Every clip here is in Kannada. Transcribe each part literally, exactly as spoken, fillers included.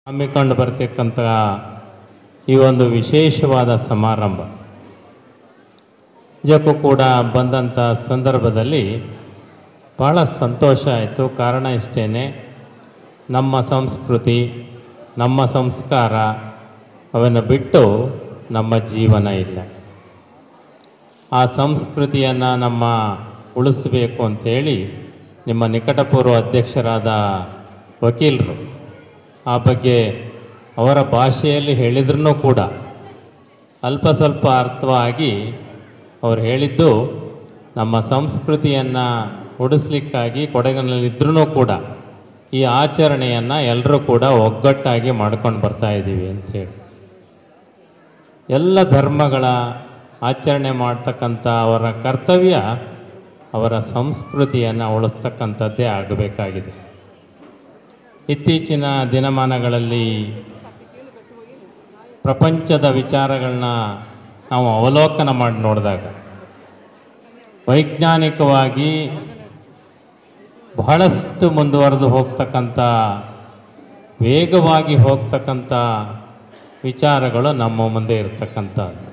ಹಮ್ಮಿಕೊಂಡು ಬರ್ತಕ್ಕಂಥ ಈ ಒಂದು ವಿಶೇಷವಾದ ಸಮಾರಂಭ ನಿಜಕ್ಕೂ ಕೂಡ ಬಂದಂಥ ಸಂದರ್ಭದಲ್ಲಿ ಭಾಳ ಸಂತೋಷ ಆಯಿತು. ಕಾರಣ ಇಷ್ಟೇ, ನಮ್ಮ ಸಂಸ್ಕೃತಿ ನಮ್ಮ ಸಂಸ್ಕಾರ ಅವನ್ನು ಬಿಟ್ಟು ನಮ್ಮ ಜೀವನ ಇಲ್ಲ. ಆ ಸಂಸ್ಕೃತಿಯನ್ನು ನಮ್ಮ ಉಳಿಸಬೇಕು ಅಂಥೇಳಿ ನಿಮ್ಮ ನಿಕಟಪೂರ್ವ ಅಧ್ಯಕ್ಷರಾದ ವಕೀಲರು ಆ ಬಗ್ಗೆ ಅವರ ಭಾಷೆಯಲ್ಲಿ ಹೇಳಿದ್ರೂ ಕೂಡ ಅಲ್ಪ ಸ್ವಲ್ಪ ಅರ್ಥವಾಗಿ ಅವರು ಹೇಳಿದ್ದು, ನಮ್ಮ ಸಂಸ್ಕೃತಿಯನ್ನು ಉಳಿಸ್ಲಿಕ್ಕಾಗಿ ಕೊಡಗಿನಲ್ಲಿದ್ದರೂ ಕೂಡ ಈ ಆಚರಣೆಯನ್ನು ಎಲ್ಲರೂ ಕೂಡ ಒಗ್ಗಟ್ಟಾಗಿ ಮಾಡ್ಕೊಂಡು ಬರ್ತಾಯಿದ್ದೀವಿ ಅಂಥೇಳಿ. ಎಲ್ಲ ಧರ್ಮಗಳ ಆಚರಣೆ ಮಾಡ್ತಕ್ಕಂಥ ಅವರ ಕರ್ತವ್ಯ ಅವರ ಸಂಸ್ಕೃತಿಯನ್ನು ಉಳಿಸ್ತಕ್ಕಂಥದ್ದೇ ಆಗಬೇಕಾಗಿದೆ. ಇತ್ತೀಚಿನ ದಿನಮಾನಗಳಲ್ಲಿ ಪ್ರಪಂಚದ ವಿಚಾರಗಳನ್ನ ನಾವು ಅವಲೋಕನ ಮಾಡಿ ನೋಡಿದಾಗ ವೈಜ್ಞಾನಿಕವಾಗಿ ಬಹಳಷ್ಟು ಮುಂದುವರೆದು ಹೋಗ್ತಕ್ಕಂಥ, ವೇಗವಾಗಿ ಹೋಗ್ತಕ್ಕಂಥ ವಿಚಾರಗಳು ನಮ್ಮ ಮುಂದೆ ಇರತಕ್ಕಂಥದ್ದು.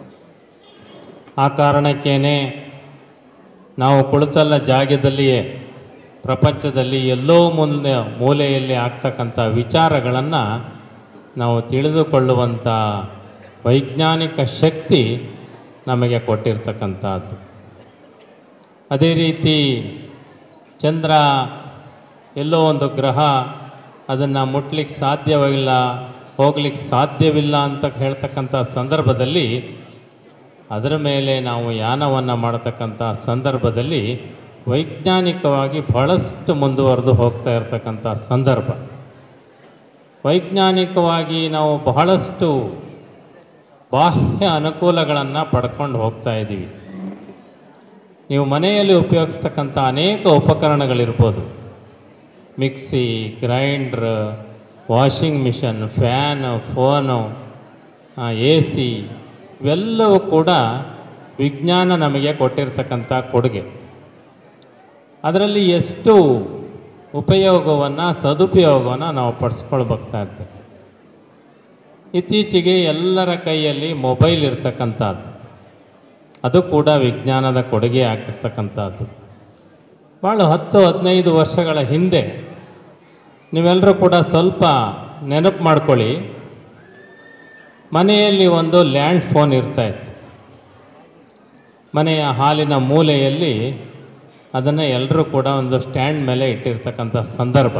ಆ ಕಾರಣಕ್ಕೇ ನಾವು ಕುಳಿತಲ್ಲ ಜಾಗದಲ್ಲಿಯೇ ಪ್ರಪಂಚದಲ್ಲಿ ಎಲ್ಲೋ ಮುಂದೆ ಮೂಲೆಯಲ್ಲಿ ಆಗ್ತಕ್ಕಂಥ ವಿಚಾರಗಳನ್ನು ನಾವು ತಿಳಿದುಕೊಳ್ಳುವಂಥ ವೈಜ್ಞಾನಿಕ ಶಕ್ತಿ ನಮಗೆ ಕೊಟ್ಟಿರ್ತಕ್ಕಂಥದ್ದು. ಅದೇ ರೀತಿ ಚಂದ್ರ ಎಲ್ಲೋ ಒಂದು ಗ್ರಹ, ಅದನ್ನು ಮುಟ್ಲಿಕ್ಕೆ ಸಾಧ್ಯವಿಲ್ಲ, ಹೋಗ್ಲಿಕ್ಕೆ ಸಾಧ್ಯವಿಲ್ಲ ಅಂತ ಹೇಳ್ತಕ್ಕಂಥ ಸಂದರ್ಭದಲ್ಲಿ ಅದರ ಮೇಲೆ ನಾವು ಯಾನವನ್ನು ಮಾಡತಕ್ಕಂಥ ಸಂದರ್ಭದಲ್ಲಿ ವೈಜ್ಞಾನಿಕವಾಗಿ ಬಹಳಷ್ಟು ಮುಂದುವರೆದು ಹೋಗ್ತಾ ಇರತಕ್ಕಂಥ ಸಂದರ್ಭ. ವೈಜ್ಞಾನಿಕವಾಗಿ ನಾವು ಬಹಳಷ್ಟು ಬಾಹ್ಯ ಅನುಕೂಲಗಳನ್ನು ಪಡ್ಕೊಂಡು ಹೋಗ್ತಾ ಇದ್ದೀವಿ. ನೀವು ಮನೆಯಲ್ಲಿ ಉಪಯೋಗಿಸ್ತಕ್ಕಂಥ ಅನೇಕ ಉಪಕರಣಗಳಿರ್ಬೋದು, mixie, grinder, washing machine, fan, phone, A C, ಇವೆಲ್ಲವೂ ಕೂಡ ವಿಜ್ಞಾನ ನಮಗೆ ಕೊಟ್ಟಿರ್ತಕ್ಕಂಥ ಕೊಡುಗೆ. ಅದರಲ್ಲಿ ಎಷ್ಟು ಉಪಯೋಗವನ್ನು, ಸದುಪಯೋಗವನ್ನು ನಾವು ಪಡಿಸ್ಕೊಳ್ಬೇಕಾಗ್ತಾ ಇರ್ತೇವೆ. ಇತ್ತೀಚೆಗೆ ಎಲ್ಲರ ಕೈಯಲ್ಲಿ ಮೊಬೈಲ್ ಇರ್ತಕ್ಕಂಥದ್ದು, ಅದು ಕೂಡ ವಿಜ್ಞಾನದ ಕೊಡುಗೆ ಆಗಿರ್ತಕ್ಕಂಥದ್ದು. ಭಾಳ ಹತ್ತು ಹದಿನೈದು ವರ್ಷಗಳ ಹಿಂದೆ ನೀವೆಲ್ಲರೂ ಕೂಡ ಸ್ವಲ್ಪ ನೆನಪು ಮಾಡ್ಕೊಳ್ಳಿ, ಮನೆಯಲ್ಲಿ ಒಂದು ಲ್ಯಾಂಡ್ ಫೋನ್ ಇರ್ತಾಯಿತ್ತು. ಮನೆಯ ಹಾಲಿನ ಮೂಲೆಯಲ್ಲಿ ಅದನ್ನು ಎಲ್ಲರೂ ಕೂಡ ಒಂದು ಸ್ಟ್ಯಾಂಡ್ ಮೇಲೆ ಇಟ್ಟಿರ್ತಕ್ಕಂಥ ಸಂದರ್ಭ.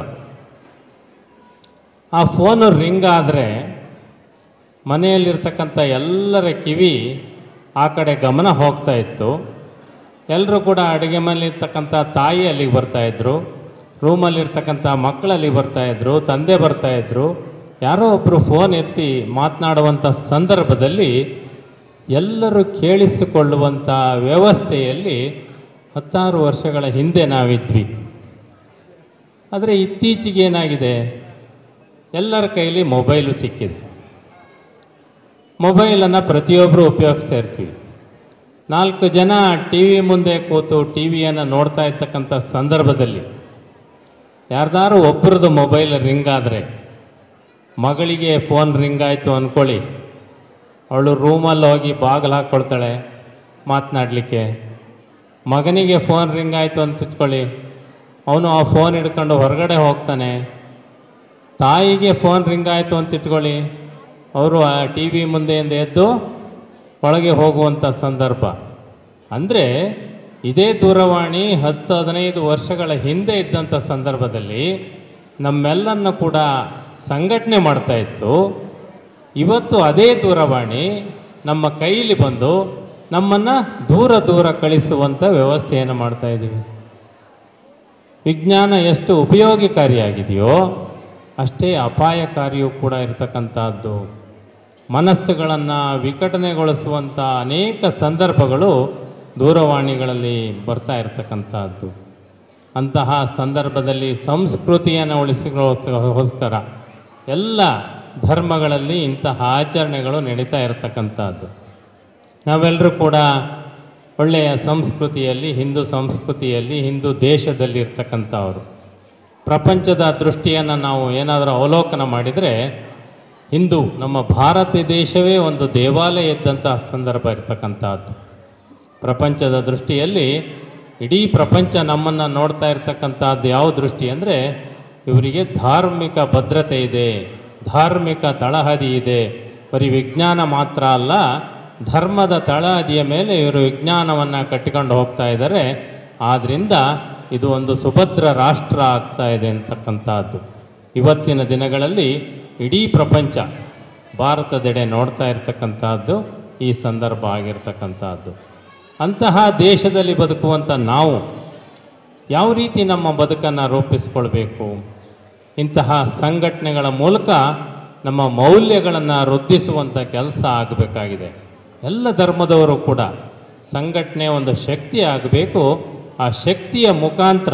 ಆ ಫೋನು ರಿಂಗ್ ಆದರೆ ಮನೆಯಲ್ಲಿರ್ತಕ್ಕಂಥ ಎಲ್ಲರ ಕಿವಿ ಆ ಕಡೆ ಗಮನ ಹೋಗ್ತಾ ಇತ್ತು. ಎಲ್ಲರೂ ಕೂಡ ಅಡುಗೆ ಮನೆಯಲ್ಲಿರ್ತಕ್ಕಂಥ ತಾಯಿ ಅಲ್ಲಿಗೆ ಬರ್ತಾಯಿದ್ರು, ರೂಮಲ್ಲಿರ್ತಕ್ಕಂಥ ಮಕ್ಕಳು ಅಲ್ಲಿಗೆ ಬರ್ತಾಯಿದ್ರು, ತಂದೆ ಬರ್ತಾಯಿದ್ರು. ಯಾರೋ ಒಬ್ಬರು ಫೋನ್ ಎತ್ತಿ ಮಾತನಾಡುವಂಥ ಸಂದರ್ಭದಲ್ಲಿ ಎಲ್ಲರೂ ಕೇಳಿಸಿಕೊಳ್ಳುವಂಥ ವ್ಯವಸ್ಥೆಯಲ್ಲಿ ಹತ್ತಾರು ವರ್ಷಗಳ ಹಿಂದೆ ನಾವಿದ್ವಿ. ಆದರೆ ಇತ್ತೀಚೆಗೆ ಏನಾಗಿದೆ, ಎಲ್ಲರ ಕೈಲಿ ಮೊಬೈಲು ಸಿಕ್ಕಿದೆ. ಮೊಬೈಲನ್ನು ಪ್ರತಿಯೊಬ್ಬರು ಉಪಯೋಗಿಸ್ತಾ ಇರ್ತೀವಿ. ನಾಲ್ಕು ಜನ ಟಿ ವಿ ಮುಂದೆ ಕೂತು ಟಿ ವಿಯನ್ನು ನೋಡ್ತಾ ಇರ್ತಕ್ಕಂಥ ಸಂದರ್ಭದಲ್ಲಿ ಯಾರ್ದಾರು ಒಬ್ಬರದು ಮೊಬೈಲ್ ರಿಂಗ್ ಆದರೆ, ಮಗಳಿಗೆ ಫೋನ್ ರಿಂಗ್ ಆಯಿತು ಅಂದ್ಕೊಳ್ಳಿ, ಅವಳು ರೂಮಲ್ಲಿ ಹೋಗಿ ಬಾಗಿಲು ಹಾಕ್ಕೊಳ್ತಾಳೆ ಮಾತನಾಡಲಿಕ್ಕೆ. ಮಗನಿಗೆ ಫೋನ್ ರಿಂಗ್ ಆಯಿತು ಅಂತ ಇಟ್ಕೊಳ್ಳಿ, ಅವನು ಆ ಫೋನ್ ಹಿಡ್ಕೊಂಡು ಹೊರಗಡೆ ಹೋಗ್ತಾನೆ. ತಾಯಿಗೆ ಫೋನ್ ರಿಂಗ್ ಆಯಿತು ಅಂತ ಇಟ್ಕೊಳ್ಳಿ, ಅವರು ಆ ಟಿ ವಿ ಮುಂದೆಯಿಂದ ಎದ್ದು ಒಳಗೆ ಹೋಗುವಂಥ ಸಂದರ್ಭ. ಅಂದರೆ ಇದೇ ದೂರವಾಣಿ ಹತ್ತು ಹದಿನೈದು ವರ್ಷಗಳ ಹಿಂದೆ ಇದ್ದಂಥ ಸಂದರ್ಭದಲ್ಲಿ ನಮ್ಮೆಲ್ಲನ್ನು ಕೂಡ ಸಂಘಟನೆ ಮಾಡ್ತಾಯಿತ್ತು. ಇವತ್ತು ಅದೇ ದೂರವಾಣಿ ನಮ್ಮ ಕೈಲಿ ಬಂದು ನಮ್ಮನ್ನು ದೂರ ದೂರ ಕಳಿಸುವಂಥ ವ್ಯವಸ್ಥೆಯನ್ನು ಮಾಡ್ತಾಯಿದ್ದೀವಿ. ವಿಜ್ಞಾನ ಎಷ್ಟು ಉಪಯೋಗಕಾರಿಯಾಗಿದೆಯೋ ಅಷ್ಟೇ ಅಪಾಯಕಾರಿಯೂ ಕೂಡ ಇರತಕ್ಕಂಥದ್ದು. ಮನಸ್ಸುಗಳನ್ನು ವಿಕಟನೆಗೊಳಿಸುವಂಥ ಅನೇಕ ಸಂದರ್ಭಗಳು ದೂರವಾಣಿಗಳಲ್ಲಿ ಬರ್ತಾ ಇರತಕ್ಕಂಥದ್ದು. ಅಂತಹ ಸಂದರ್ಭದಲ್ಲಿ ಸಂಸ್ಕೃತಿಯನ್ನು ಉಳಿಸಿಕೊಳ್ಳೋಕ್ಕೋಸ್ಕರ ಎಲ್ಲ ಧರ್ಮಗಳಲ್ಲಿ ಇಂತಹ ಆಚರಣೆಗಳು ನಡೀತಾ ಇರತಕ್ಕಂಥದ್ದು. ನಾವೆಲ್ಲರೂ ಕೂಡ ಒಳ್ಳೆಯ ಸಂಸ್ಕೃತಿಯಲ್ಲಿ, ಹಿಂದೂ ಸಂಸ್ಕೃತಿಯಲ್ಲಿ, ಹಿಂದೂ ದೇಶದಲ್ಲಿ ಇರ್ತಕ್ಕಂಥವರು. ಪ್ರಪಂಚದ ದೃಷ್ಟಿಯನ್ನು ನಾವು ಏನಾದರೂ ಅವಲೋಕನ ಮಾಡಿದರೆ, ಇಂದು ನಮ್ಮ ಭಾರತ ದೇಶವೇ ಒಂದು ದೇವಾಲಯ ಇದ್ದಂತಹ ಸಂದರ್ಭ ಇರ್ತಕ್ಕಂಥದ್ದು. ಪ್ರಪಂಚದ ದೃಷ್ಟಿಯಲ್ಲಿ ಇಡೀ ಪ್ರಪಂಚ ನಮ್ಮನ್ನು ನೋಡ್ತಾ ಇರ್ತಕ್ಕಂಥದ್ದು ಯಾವ ದೃಷ್ಟಿ ಅಂದರೆ, ಇವರಿಗೆ ಧಾರ್ಮಿಕ ಭದ್ರತೆ ಇದೆ, ಧಾರ್ಮಿಕ ತಳಹದಿ ಇದೆ. ಬರೀ ವಿಜ್ಞಾನ ಮಾತ್ರ ಅಲ್ಲ, ಧರ್ಮದ ತಳಹದಿಯ ಮೇಲೆ ಇವರು ವಿಜ್ಞಾನವನ್ನು ಕಟ್ಟಿಕೊಂಡು ಹೋಗ್ತಾ ಇದ್ದಾರೆ. ಆದ್ದರಿಂದ ಇದು ಒಂದು ಸುಭದ್ರ ರಾಷ್ಟ್ರ ಆಗ್ತಾ ಇದೆ ಅಂತಕ್ಕಂಥದ್ದು. ಇವತ್ತಿನ ದಿನಗಳಲ್ಲಿ ಇಡೀ ಪ್ರಪಂಚ ಭಾರತದೆಡೆ ನೋಡ್ತಾ ಇರ್ತಕ್ಕಂಥದ್ದು ಈ ಸಂದರ್ಭ ಆಗಿರ್ತಕ್ಕಂಥದ್ದು. ಅಂತಹ ದೇಶದಲ್ಲಿ ಬದುಕುವಂಥ ನಾವು ಯಾವ ರೀತಿ ನಮ್ಮ ಬದುಕನ್ನು ರೂಪಿಸ್ಕೊಳ್ಬೇಕು? ಇಂತಹ ಸಂಘಟನೆಗಳ ಮೂಲಕ ನಮ್ಮ ಮೌಲ್ಯಗಳನ್ನು ವೃದ್ಧಿಸುವಂಥ ಕೆಲಸ ಆಗಬೇಕಾಗಿದೆ. ಎಲ್ಲ ಧರ್ಮದವರು ಕೂಡ ಸಂಘಟನೆ ಒಂದು ಶಕ್ತಿ ಆಗಬೇಕು. ಆ ಶಕ್ತಿಯ ಮುಖಾಂತರ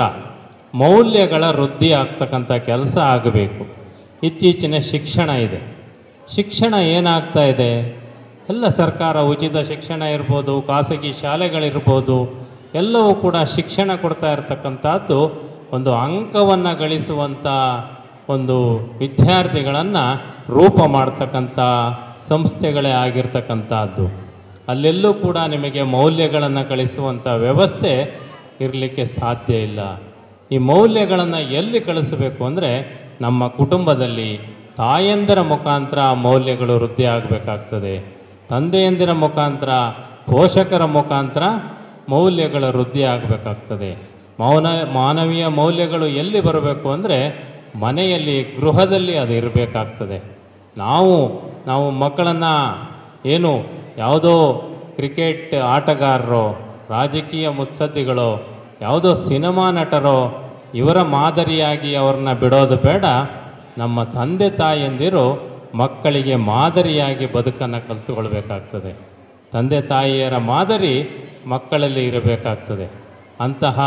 ಮೌಲ್ಯಗಳ ವೃದ್ಧಿ ಆಗ್ತಕ್ಕಂಥ ಕೆಲಸ ಆಗಬೇಕು. ಇತ್ತೀಚಿನ ಶಿಕ್ಷಣ ಇದೆ. ಶಿಕ್ಷಣ ಏನಾಗ್ತಾ ಇದೆ? ಎಲ್ಲ ಸರ್ಕಾರ ಉಚಿತ ಶಿಕ್ಷಣ ಇರ್ಬೋದು, ಖಾಸಗಿ ಶಾಲೆಗಳಿರ್ಬೋದು, ಎಲ್ಲವೂ ಕೂಡ ಶಿಕ್ಷಣ ಕೊಡ್ತಾ ಇರತಕ್ಕಂಥದ್ದು ಒಂದು ಅಂಕವನ್ನು ಗಳಿಸುವಂಥ ಒಂದು ವಿದ್ಯಾರ್ಥಿಗಳನ್ನು ರೂಪ ಮಾಡ್ತಕ್ಕಂಥ ಸಂಸ್ಥೆಗಳೇ ಆಗಿರ್ತಕ್ಕಂಥದ್ದು. ಅಲ್ಲೆಲ್ಲೂ ಕೂಡ ನಿಮಗೆ ಮೌಲ್ಯಗಳನ್ನು ಕಳಿಸುವಂಥ ವ್ಯವಸ್ಥೆ ಇರಲಿಕ್ಕೆ ಸಾಧ್ಯ ಇಲ್ಲ. ಈ ಮೌಲ್ಯಗಳನ್ನು ಎಲ್ಲಿ ಕಳಿಸಬೇಕು ಅಂದರೆ, ನಮ್ಮ ಕುಟುಂಬದಲ್ಲಿ ತಾಯಂದಿರ ಮುಖಾಂತರ ಮೌಲ್ಯಗಳು ವೃದ್ಧಿ ಆಗಬೇಕಾಗ್ತದೆ. ತಂದೆಯಂದಿರ ಮುಖಾಂತರ, ಪೋಷಕರ ಮುಖಾಂತರ ಮೌಲ್ಯಗಳ ವೃದ್ಧಿ ಆಗಬೇಕಾಗ್ತದೆ. ಮೌನ ಮಾನವೀಯ ಮೌಲ್ಯಗಳು ಎಲ್ಲಿ ಬರಬೇಕು ಅಂದರೆ, ಮನೆಯಲ್ಲಿ, ಗೃಹದಲ್ಲಿ ಅದು ಇರಬೇಕಾಗ್ತದೆ. ನಾವು ನಾವು ಮಕ್ಕಳನ್ನು ಏನು ಯಾವುದೋ ಕ್ರಿಕೆಟ್ ಆಟಗಾರರೋ, ರಾಜಕೀಯ ಮುತ್ಸದ್ದಿಗಳೋ, ಯಾವುದೋ ಸಿನಿಮಾ ನಟರೋ ಇವರ ಮಾದರಿಯಾಗಿ ಅವ್ರನ್ನ ಬಿಡೋದು ಬೇಡ. ನಮ್ಮ ತಂದೆ ತಾಯಿಯಂದಿರು ಮಕ್ಕಳಿಗೆ ಮಾದರಿಯಾಗಿ ಬದುಕನ್ನು ಕಲಿತುಕೊಳ್ಬೇಕಾಗ್ತದೆ. ತಂದೆ ತಾಯಿಯರ ಮಾದರಿ ಮಕ್ಕಳಲ್ಲಿ ಇರಬೇಕಾಗ್ತದೆ. ಅಂತಹ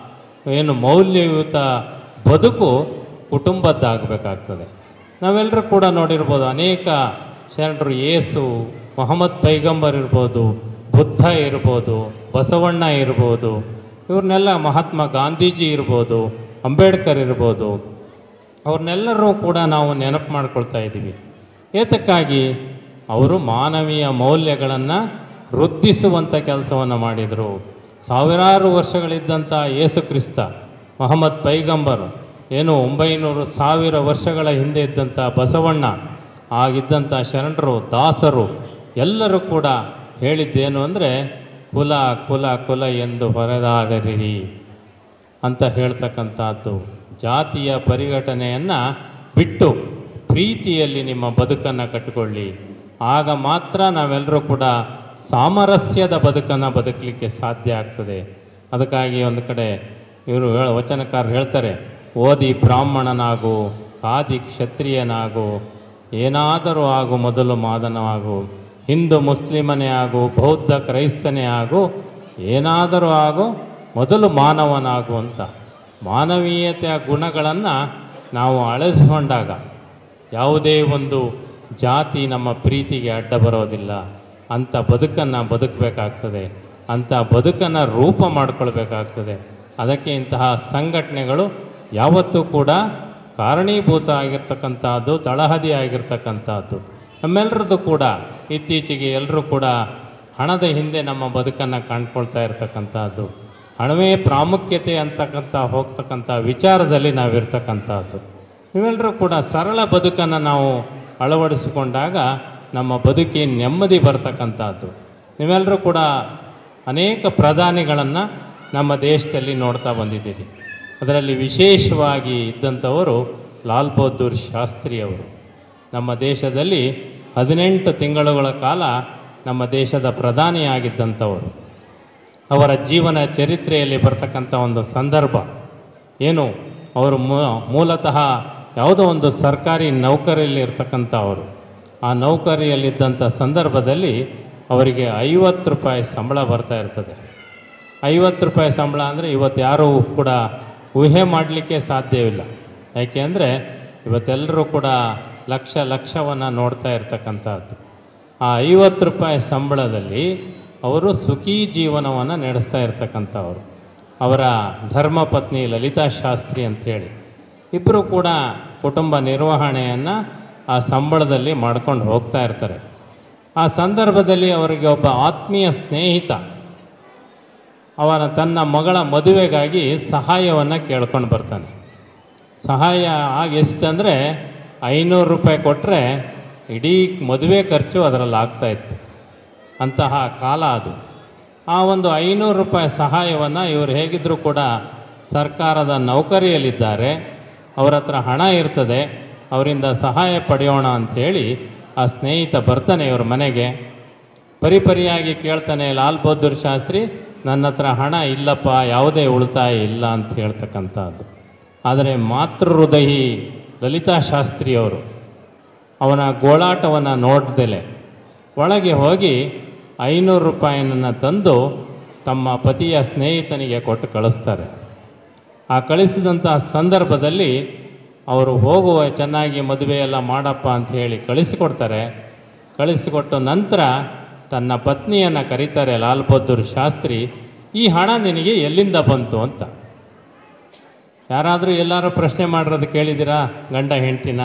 ಏನು ಮೌಲ್ಯಯುತ ಬದುಕು ಕುಟುಂಬದ್ದಾಗಬೇಕಾಗ್ತದೆ. ನಾವೆಲ್ಲರೂ ಕೂಡ ನೋಡಿರ್ಬೋದು, ಅನೇಕ ಶರಣರು, ಯೇಸು, ಮೊಹಮ್ಮದ್ ಪೈಗಂಬರ್ ಇರ್ಬೋದು, ಬುದ್ಧ ಇರ್ಬೋದು, ಬಸವಣ್ಣ ಇರ್ಬೋದು, ಇವ್ರನ್ನೆಲ್ಲ, ಮಹಾತ್ಮ ಗಾಂಧೀಜಿ ಇರ್ಬೋದು, ಅಂಬೇಡ್ಕರ್ ಇರ್ಬೋದು, ಅವ್ರನ್ನೆಲ್ಲರೂ ಕೂಡ ನಾವು ನೆನಪು ಮಾಡ್ಕೊಳ್ತಾ ಇದ್ದೀವಿ. ಏತಕ್ಕಾಗಿ? ಅವರು ಮಾನವೀಯ ಮೌಲ್ಯಗಳನ್ನು ವೃದ್ಧಿಸುವಂಥ ಕೆಲಸವನ್ನು ಮಾಡಿದರು. ಸಾವಿರಾರು ವರ್ಷಗಳಿದ್ದಂಥ ಯೇಸು ಕ್ರಿಸ್ತ, ಮೊಹಮ್ಮದ್ ಪೈಗಂಬರ್, ಏನು ಒಂಬೈನೂರು ಸಾವಿರ ವರ್ಷಗಳ ಹಿಂದೆ ಇದ್ದಂಥ ಬಸವಣ್ಣ, ಆಗಿದ್ದಂಥ ಶರಣರು, ದಾಸರು ಎಲ್ಲರೂ ಕೂಡ ಹೇಳಿದ್ದೇನು ಅಂದರೆ, ಕುಲ ಕುಲ ಕುಲ ಎಂದು ಹೊರದಾಡರಿರಿ ಅಂತ ಹೇಳ್ತಕ್ಕಂಥದ್ದು. ಜಾತಿಯ ಪರಿಘಟನೆಯನ್ನು ಬಿಟ್ಟು ಪ್ರೀತಿಯಲ್ಲಿ ನಿಮ್ಮ ಬದುಕನ್ನು ಕಟ್ಟಿಕೊಳ್ಳಿ. ಆಗ ಮಾತ್ರ ನಾವೆಲ್ಲರೂ ಕೂಡ ಸಾಮರಸ್ಯದ ಬದುಕನ್ನು ಬದುಕಲಿಕ್ಕೆ ಸಾಧ್ಯ ಆಗ್ತದೆ. ಅದಕ್ಕಾಗಿ ಒಂದು ಕಡೆ ಇವರು ವಚನಕಾರರು ಹೇಳ್ತಾರೆ, ಓದಿ ಬ್ರಾಹ್ಮಣನಾಗು, ಕಾದಿ ಕ್ಷತ್ರಿಯನಾಗು, ಏನಾದರೂ ಆಗು ಮೊದಲು ಮಾದನವಾಗು, ಹಿಂದೂ ಮುಸ್ಲಿಮನೇ ಆಗು, ಬೌದ್ಧ ಕ್ರೈಸ್ತನೇ ಆಗು, ಏನಾದರೂ ಆಗು ಮೊದಲು ಮಾನವನಾಗು ಅಂತ. ಮಾನವೀಯತೆಯ ಗುಣಗಳನ್ನು ನಾವು ಅಳಿಸ್ಕೊಂಡಾಗ ಯಾವುದೇ ಒಂದು ಜಾತಿ ನಮ್ಮ ಪ್ರೀತಿಗೆ ಅಡ್ಡ ಬರೋದಿಲ್ಲ. ಅಂಥ ಬದುಕನ್ನು ಬದುಕಬೇಕಾಗ್ತದೆ, ಅಂಥ ಬದುಕನ್ನು ರೂಪ ಮಾಡಿಕೊಳ್ಬೇಕಾಗ್ತದೆ. ಅದಕ್ಕೆ ಇಂತಹ ಸಂಘಟನೆಗಳು ಯಾವತ್ತೂ ಕೂಡ ಕಾರಣೀಭೂತ ಆಗಿರ್ತಕ್ಕಂಥದ್ದು, ತಳಹದಿ ಆಗಿರ್ತಕ್ಕಂಥದ್ದು. ನಮ್ಮೆಲ್ಲರದ್ದು ಕೂಡ ಇತ್ತೀಚೆಗೆ ಎಲ್ಲರೂ ಕೂಡ ಹಣದ ಹಿಂದೆ ನಮ್ಮ ಬದುಕನ್ನು ಕಂಡುಕೊಳ್ತಾ ಇರ್ತಕ್ಕಂಥದ್ದು, ಹಣವೇ ಪ್ರಾಮುಖ್ಯತೆ ಅಂತಕ್ಕಂಥ ಹೋಗ್ತಕ್ಕಂಥ ವಿಚಾರದಲ್ಲಿ ನಾವಿರ್ತಕ್ಕಂಥದ್ದು. ನೀವೆಲ್ಲರೂ ಕೂಡ ಸರಳ ಬದುಕನ್ನು ನಾವು ಅಳವಡಿಸಿಕೊಂಡಾಗ ನಮ್ಮ ಬದುಕಿನ ನೆಮ್ಮದಿ ಬರ್ತಕ್ಕಂಥದ್ದು. ನೀವೆಲ್ಲರೂ ಕೂಡ ಅನೇಕ ಪ್ರಧಾನಿಗಳನ್ನು ನಮ್ಮ ದೇಶದಲ್ಲಿ ನೋಡ್ತಾ ಬಂದಿದ್ದೀರಿ. ಅದರಲ್ಲಿ ವಿಶೇಷವಾಗಿ ಇದ್ದಂಥವರು ಲಾಲ್ ಬಹದ್ದೂರ್ ಶಾಸ್ತ್ರಿಯವರು. ನಮ್ಮ ದೇಶದಲ್ಲಿ ಹದಿನೆಂಟು ತಿಂಗಳುಗಳ ಕಾಲ ನಮ್ಮ ದೇಶದ ಪ್ರಧಾನಿಯಾಗಿದ್ದಂಥವರು. ಅವರ ಜೀವನ ಚರಿತ್ರೆಯಲ್ಲಿ ಬರ್ತಕ್ಕಂಥ ಒಂದು ಸಂದರ್ಭ ಏನು, ಅವರು ಮೂಲತಃ ಯಾವುದೋ ಒಂದು ಸರ್ಕಾರಿ ನೌಕರಿಯಲ್ಲಿ ಇರ್ತಕ್ಕಂಥವರು. ಆ ನೌಕರಿಯಲ್ಲಿದ್ದಂಥ ಸಂದರ್ಭದಲ್ಲಿ ಅವರಿಗೆ ಐವತ್ತು ರೂಪಾಯಿ ಸಂಬಳ ಬರ್ತಾ ಇರ್ತದೆ. ಐವತ್ತು ರೂಪಾಯಿ ಸಂಬಳ ಅಂದರೆ ಇವತ್ತು ಯಾರೂ ಕೂಡ ಊಹೆ ಮಾಡಲಿಕ್ಕೆ ಸಾಧ್ಯವಿಲ್ಲ. ಯಾಕೆ ಅಂದರೆ ಇವತ್ತೆಲ್ಲರೂ ಕೂಡ ಲಕ್ಷ ಲಕ್ಷವನ್ನು ನೋಡ್ತಾ ಇರ್ತಕ್ಕಂಥದ್ದು. ಆ ಐವತ್ತು ರೂಪಾಯಿ ಸಂಬಳದಲ್ಲಿ ಅವರು ಸುಖೀ ಜೀವನವನ್ನು ನಡೆಸ್ತಾ ಇರ್ತಕ್ಕಂಥವ್ರು. ಅವರ ಧರ್ಮಪತ್ನಿ ಲಲಿತಾ ಶಾಸ್ತ್ರಿ ಅಂಥೇಳಿ ಇಬ್ಬರು ಕೂಡ ಕುಟುಂಬ ನಿರ್ವಹಣೆಯನ್ನು ಆ ಸಂಬಳದಲ್ಲಿ ಮಾಡ್ಕೊಂಡು ಹೋಗ್ತಾ ಇರ್ತಾರೆ. ಆ ಸಂದರ್ಭದಲ್ಲಿ ಅವರಿಗೆ ಒಬ್ಬ ಆತ್ಮೀಯ ಸ್ನೇಹಿತ ಅವನ ತನ್ನ ಮಗಳ ಮದುವೆಗಾಗಿ ಸಹಾಯವನ್ನು ಕೇಳ್ಕೊಂಡು ಬರ್ತಾನೆ. ಸಹಾಯ ಆಗ ಎಷ್ಟಂದರೆ ಐನೂರು ರೂಪಾಯಿ ಕೊಟ್ಟರೆ ಇಡೀ ಮದುವೆ ಖರ್ಚು ಅದರಲ್ಲಿ ಆಗ್ತಾಯಿತ್ತು. ಅಂತಹ ಕಾಲ ಅದು. ಆ ಒಂದು ಐನೂರು ರೂಪಾಯಿ ಸಹಾಯವನ್ನು ಇವರು ಹೇಗಿದ್ದರೂ ಕೂಡ ಸರ್ಕಾರದ ನೌಕರಿಯಲ್ಲಿದ್ದಾರೆ, ಅವರ ಹತ್ರ ಹಣ ಇರ್ತದೆ, ಅವರಿಂದ ಸಹಾಯ ಪಡೆಯೋಣ ಅಂಥೇಳಿ ಆ ಸ್ನೇಹಿತ ಬರ್ತಾನೆ ಇವ್ರ ಮನೆಗೆ. ಪರಿಪರಿಯಾಗಿ ಕೇಳ್ತಾನೆ, ಲಾಲ್ ಬಹದ್ದೂರ್ ಶಾಸ್ತ್ರಿ ನನ್ನ ಹತ್ರ ಹಣ ಇಲ್ಲಪ್ಪ, ಯಾವುದೇ ಉಳಿತಾಯ ಇಲ್ಲ ಅಂತ ಹೇಳ್ತಕ್ಕಂಥದ್ದು. ಆದರೆ ಮಾತೃಹೃದಯಿ ಲಲಿತಾ ಶಾಸ್ತ್ರಿಯವರು ಅವನ ಗೋಳಾಟವನ್ನು ನೋಡ್ದಲೆ ಒಳಗೆ ಹೋಗಿ ಐನೂರು ರೂಪಾಯಿನನ್ನು ತಂದು ತಮ್ಮ ಪತಿಯ ಸ್ನೇಹಿತನಿಗೆ ಕೊಟ್ಟು ಕಳಿಸ್ತಾರೆ. ಆ ಕಳಿಸಿದಂಥ ಸಂದರ್ಭದಲ್ಲಿ ಅವರು ಹೋಗುವ ಚೆನ್ನಾಗಿ ಮದುವೆ ಎಲ್ಲ ಮಾಡಪ್ಪ ಅಂತ ಹೇಳಿ ಕಳಿಸಿಕೊಡ್ತಾರೆ. ಕಳಿಸಿಕೊಟ್ಟ ನಂತರ ತನ್ನ ಪತ್ನಿಯನ್ನು ಕರೀತಾರೆ ಲಾಲ್ ಬಹದ್ದೂರ್ ಶಾಸ್ತ್ರಿ, ಈ ಹಣ ನಿನಗೆ ಎಲ್ಲಿಂದ ಬಂತು ಅಂತ. ಯಾರಾದರೂ ಎಲ್ಲರೂ ಪ್ರಶ್ನೆ ಮಾಡಿರೋದು ಕೇಳಿದ್ದೀರಾ? ಗಂಡ ಹೆಂಡ್ತಿನ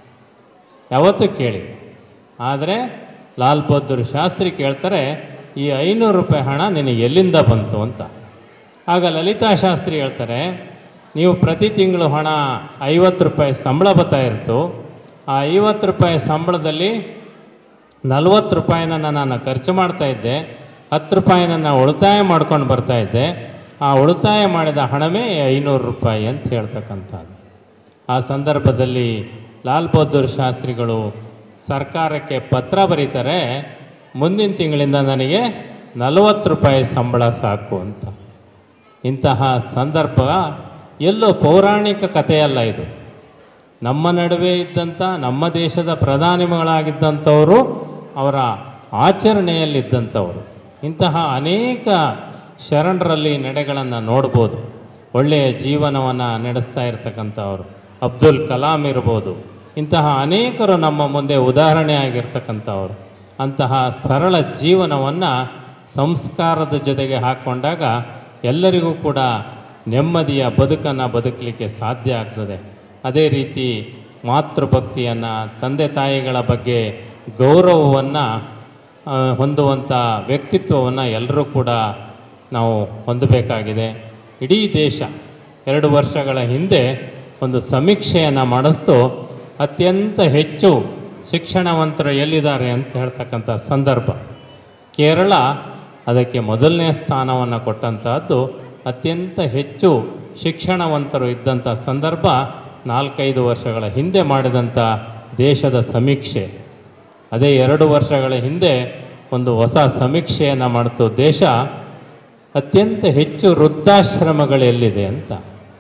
ಯಾವತ್ತೂ ಕೇಳಿ. ಆದರೆ ಲಾಲ್ ಬಹದ್ದೂರ್ ಶಾಸ್ತ್ರಿ ಕೇಳ್ತಾರೆ, ಈ ಐನೂರು ರೂಪಾಯಿ ಹಣ ನಿನಗೆ ಎಲ್ಲಿಂದ ಬಂತು ಅಂತ. ಆಗ ಲಲಿತಾ ಶಾಸ್ತ್ರಿ ಹೇಳ್ತಾರೆ, ನೀವು ಪ್ರತಿ ತಿಂಗಳು ಹಣ ಐವತ್ತು ರೂಪಾಯಿ ಸಂಬಳ ಬರ್ತಾ ಇರ್ತು, ಆ ಐವತ್ತು ರೂಪಾಯಿ ಸಂಬಳದಲ್ಲಿ ನಲ್ವತ್ತು ರೂಪಾಯಿನ ನಾನು ಖರ್ಚು ಮಾಡ್ತಾಯಿದ್ದೆ, ಹತ್ತು ರೂಪಾಯಿನ ಉಳಿತಾಯ ಮಾಡ್ಕೊಂಡು ಬರ್ತಾಯಿದ್ದೆ, ಆ ಉಳಿತಾಯ ಮಾಡಿದ ಹಣವೇ ಐನೂರು ರೂಪಾಯಿ ಅಂತ ಹೇಳ್ತಕ್ಕಂಥದ್ದು. ಆ ಸಂದರ್ಭದಲ್ಲಿ ಲಾಲ್ ಬಹದ್ದೂರ್ ಶಾಸ್ತ್ರಿಗಳು ಸರ್ಕಾರಕ್ಕೆ ಪತ್ರ ಬರೀತಾರೆ, ಮುಂದಿನ ತಿಂಗಳಿಂದ ನನಗೆ ನಲವತ್ತು ರೂಪಾಯಿ ಸಂಬಳ ಸಾಕು ಅಂತ. ಇಂತಹ ಸಂದರ್ಭ ಎಲ್ಲೋ ಪೌರಾಣಿಕ ಕಥೆಯಲ್ಲ ಇದು. ನಮ್ಮ ನಡುವೆ ಇದ್ದಂಥ ನಮ್ಮ ದೇಶದ ಪ್ರಧಾನಿಗಳಾಗಿದ್ದಂಥವರು ಅವರ ಆಚರಣೆಯಲ್ಲಿದ್ದಂಥವರು. ಇಂತಹ ಅನೇಕ ಶರಣರಲ್ಲಿ ನಡೆಗಳನ್ನು ನೋಡ್ಬೋದು. ಒಳ್ಳೆಯ ಜೀವನವನ್ನು ನಡೆಸ್ತಾ ಇರ್ತಕ್ಕಂಥವ್ರು ಅಬ್ದುಲ್ ಕಲಾಂ ಇರ್ಬೋದು. ಇಂತಹ ಅನೇಕರು ನಮ್ಮ ಮುಂದೆ ಉದಾಹರಣೆ ಆಗಿರ್ತಕ್ಕಂಥವ್ರು. ಅಂತಹ ಸರಳ ಜೀವನವನ್ನು ಸಂಸ್ಕಾರದ ಜೊತೆಗೆ ಹಾಕ್ಕೊಂಡಾಗ ಎಲ್ಲರಿಗೂ ಕೂಡ ನೆಮ್ಮದಿಯ ಬದುಕನ್ನು ಬದುಕಲಿಕ್ಕೆ ಸಾಧ್ಯ ಆಗ್ತದೆ. ಅದೇ ರೀತಿ ಮಾತೃಭಕ್ತಿಯನ್ನು, ತಂದೆ ತಾಯಿಗಳ ಬಗ್ಗೆ ಗೌರವವನ್ನು ಹೊಂದುವಂಥ ವ್ಯಕ್ತಿತ್ವವನ್ನು ಎಲ್ಲರೂ ಕೂಡ ನಾವು ಹೊಂದಬೇಕಾಗಿದೆ. ಇಡೀ ದೇಶ ಎರಡು ವರ್ಷಗಳ ಹಿಂದೆ ಒಂದು ಸಮೀಕ್ಷೆಯನ್ನು ಮಾಡಿಸ್ತು, ಅತ್ಯಂತ ಹೆಚ್ಚು ಶಿಕ್ಷಣವಂತರು ಎಲ್ಲಿದ್ದಾರೆ ಅಂತ ಹೇಳ್ತಕ್ಕಂಥ ಸಂದರ್ಭ. ಕೇರಳ ಅದಕ್ಕೆ ಮೊದಲನೇ ಸ್ಥಾನವನ್ನು ಕೊಟ್ಟಂತಹದ್ದು. ಅತ್ಯಂತ ಹೆಚ್ಚು ಶಿಕ್ಷಣವಂತರು ಇದ್ದಂಥ ಸಂದರ್ಭ ನಾಲ್ಕೈದು ವರ್ಷಗಳ ಹಿಂದೆ ಮಾಡಿದಂಥ ದೇಶದ ಸಮೀಕ್ಷೆ. ಅದೇ ಎರಡು ವರ್ಷಗಳ ಹಿಂದೆ ಒಂದು ಹೊಸ ಸಮೀಕ್ಷೆಯನ್ನು ಮಾಡ್ತು ದೇಶ, ಅತ್ಯಂತ ಹೆಚ್ಚು ವೃದ್ಧಾಶ್ರಮಗಳೆಲ್ಲಿದೆ ಅಂತ.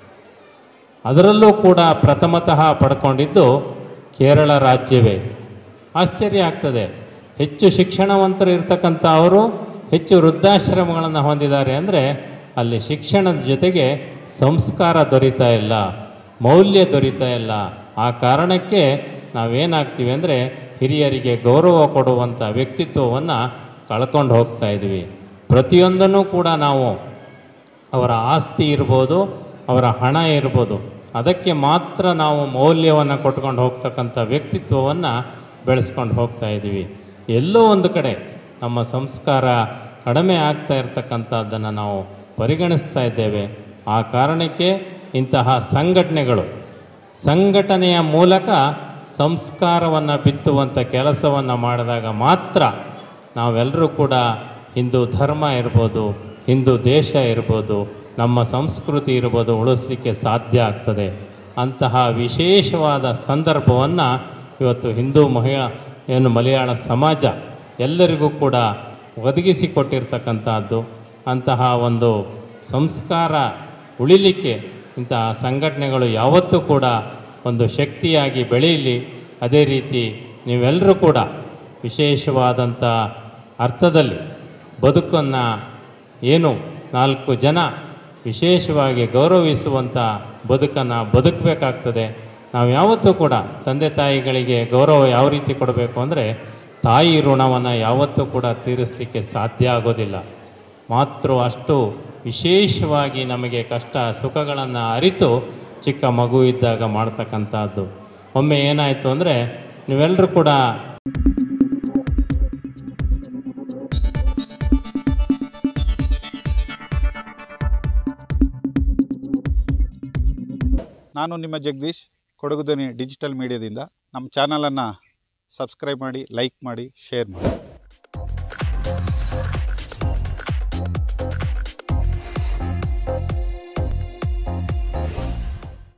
ಅದರಲ್ಲೂ ಕೂಡ ಪ್ರಥಮತಃ ಪಡ್ಕೊಂಡಿದ್ದು ಕೇರಳ ರಾಜ್ಯವೇ. ಆಶ್ಚರ್ಯ ಆಗ್ತದೆ, ಹೆಚ್ಚು ಶಿಕ್ಷಣವಂತರು ಇರ್ತಕ್ಕಂಥ ಅವರು ಹೆಚ್ಚು ವೃದ್ಧಾಶ್ರಮಗಳನ್ನು ಹೊಂದಿದ್ದಾರೆ ಅಂದರೆ ಅಲ್ಲಿ ಶಿಕ್ಷಣದ ಜೊತೆಗೆ ಸಂಸ್ಕಾರ ದೊರೀತಾ ಇಲ್ಲ, ಮೌಲ್ಯ ದೊರೀತಾ ಇಲ್ಲ. ಆ ಕಾರಣಕ್ಕೆ ನಾವೇನಾಗ್ತೀವಿ ಅಂದರೆ ಹಿರಿಯರಿಗೆ ಗೌರವ ಕೊಡುವಂಥ ವ್ಯಕ್ತಿತ್ವವನ್ನು ಕಳ್ಕೊಂಡು ಹೋಗ್ತಾ ಇದ್ವಿ. ಪ್ರತಿಯೊಂದನ್ನು ಕೂಡ ನಾವು ಅವರ ಆಸ್ತಿ ಇರ್ಬೋದು, ಅವರ ಹಣ ಇರ್ಬೋದು, ಅದಕ್ಕೆ ಮಾತ್ರ ನಾವು ಮೌಲ್ಯವನ್ನು ಕೊಟ್ಕೊಂಡು ಹೋಗ್ತಕ್ಕಂಥ ವ್ಯಕ್ತಿತ್ವವನ್ನು ಬೆಳೆಸ್ಕೊಂಡು ಹೋಗ್ತಾ ಇದ್ದೀವಿ. ಎಲ್ಲೋ ಒಂದು ಕಡೆ ನಮ್ಮ ಸಂಸ್ಕಾರ ಕಡಿಮೆ ಆಗ್ತಾ ಇರತಕ್ಕಂಥದ್ದನ್ನು ನಾವು ಪರಿಗಣಿಸ್ತಾ ಇದ್ದೇವೆ. ಆ ಕಾರಣಕ್ಕೆ ಇಂತಹ ಸಂಘಟನೆಗಳು ಸಂಘಟನೆಯ ಮೂಲಕ ಸಂಸ್ಕಾರವನ್ನು ಬಿತ್ತುವಂಥ ಕೆಲಸವನ್ನು ಮಾಡಿದಾಗ ಮಾತ್ರ ನಾವೆಲ್ಲರೂ ಕೂಡ ಹಿಂದೂ ಧರ್ಮ ಇರ್ಬೋದು, ಹಿಂದೂ ದೇಶ ಇರ್ಬೋದು, ನಮ್ಮ ಸಂಸ್ಕೃತಿ ಇರ್ಬೋದು ಉಳಿಸ್ಲಿಕ್ಕೆ ಸಾಧ್ಯ ಆಗ್ತದೆ. ಅಂತಹ ವಿಶೇಷವಾದ ಸಂದರ್ಭವನ್ನು ಇವತ್ತು ಹಿಂದೂ ಮಹಿಳಾ ಏನು ಮಲಯಾಳ ಸಮಾಜ ಎಲ್ಲರಿಗೂ ಕೂಡ ಒದಗಿಸಿಕೊಟ್ಟಿರ್ತಕ್ಕಂಥದ್ದು. ಅಂತಹ ಒಂದು ಸಂಸ್ಕಾರ ಉಳಿಲಿಕ್ಕೆ ಇಂತಹ ಸಂಘಟನೆಗಳು ಯಾವತ್ತೂ ಕೂಡ ಒಂದು ಶಕ್ತಿಯಾಗಿ ಬೆಳೆಯಲಿ. ಅದೇ ರೀತಿ ನೀವೆಲ್ಲರೂ ಕೂಡ ವಿಶೇಷವಾದಂಥ ಅರ್ಥದಲ್ಲಿ ಬದುಕನ್ನು ಏನು ನಾಲ್ಕು ಜನ ವಿಶೇಷವಾಗಿ ಗೌರವಿಸುವಂಥ ಬದುಕನ್ನು ಬದುಕಬೇಕಾಗ್ತದೆ. ನಾವು ಯಾವತ್ತೂ ಕೂಡ ತಂದೆ ತಾಯಿಗಳಿಗೆ ಗೌರವ ಯಾವ ರೀತಿ ಕೊಡಬೇಕು ಅಂದರೆ ತಾಯಿ ಋಣವನ್ನು ಯಾವತ್ತೂ ಕೂಡ ತೀರಿಸಲಿಕ್ಕೆ ಸಾಧ್ಯ ಆಗೋದಿಲ್ಲ. ಮಾತೃ ಅಷ್ಟು ವಿಶೇಷವಾಗಿ ನಮಗೆ ಕಷ್ಟ ಸುಖಗಳನ್ನು ಅರಿತು ಚಿಕ್ಕ ಮಗು ಇದ್ದಾಗ ಮಾಡ್ತಕ್ಕಂಥದ್ದು. ಒಮ್ಮೆ ಏನಾಯಿತು ಅಂದರೆ ನೀವೆಲ್ಲರೂ ಕೂಡ ನಾನು ನಿಮ್ಮ ಜಗದೀಶ್, ಕೊಡಗು ಧ್ವನಿ ಡಿಜಿಟಲ್ ಮೀಡಿಯಾದಿಂದ. ನಮ್ಮ ಚಾನಲನ್ನು ಸಬ್ಸ್ಕ್ರೈಬ್ ಮಾಡಿ, ಲೈಕ್ ಮಾಡಿ, ಶೇರ್ ಮಾಡಿ.